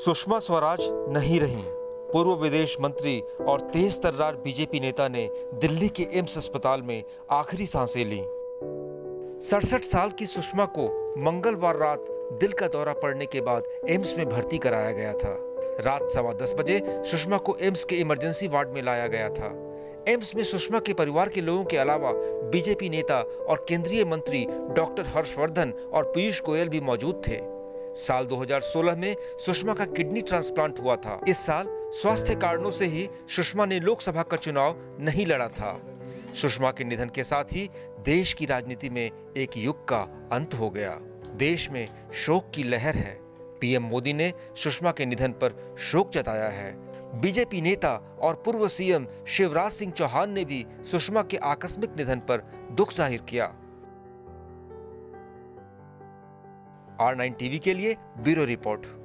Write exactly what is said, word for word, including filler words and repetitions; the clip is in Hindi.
सुषमा स्वराज नहीं रहीं। पूर्व विदेश मंत्री और तेज तर्रार बीजेपी नेता ने दिल्ली के एम्स अस्पताल में आखिरी सांसें लीं। सड़सठ साल की सुषमा को मंगलवार रात दिल का दौरा पड़ने के बाद एम्स में भर्ती कराया गया था। रात सवा दस बजे सुषमा को एम्स के इमरजेंसी वार्ड में लाया गया था। एम्स में सुषमा के परिवार के लोगों के अलावा बीजेपी नेता और केंद्रीय मंत्री डॉक्टर हर्षवर्धन और पीयूष गोयल भी मौजूद थे। साल दो हज़ार सोलह में सुषमा का किडनी ट्रांसप्लांट हुआ था। इस साल स्वास्थ्य कारणों से ही सुषमा ने लोकसभा का चुनाव नहीं लड़ा था। सुषमा के निधन के साथ ही देश की राजनीति में एक युग का अंत हो गया। देश में शोक की लहर है। पीएम मोदी ने सुषमा के निधन पर शोक जताया है। बीजेपी नेता और पूर्व सीएम शिवराज सिंह चौहान ने भी सुषमा के आकस्मिक निधन पर दुख जाहिर किया। आर नाइन टीवी के लिए ब्यूरो रिपोर्ट।